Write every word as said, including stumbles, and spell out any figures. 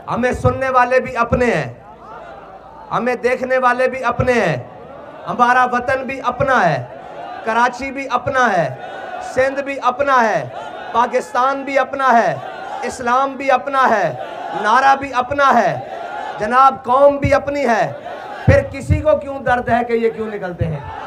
हमें सुनने वाले भी अपने हैं, हमें देखने वाले भी अपने हैं। हमारा वतन भी अपना है, कराची भी अपना है, सिंध भी अपना है, पाकिस्तान भी अपना है, इस्लाम भी अपना है, नारा भी अपना है, जनाब कौम भी अपनी है। फिर किसी को क्यों दर्द है कि ये क्यों निकलते हैं?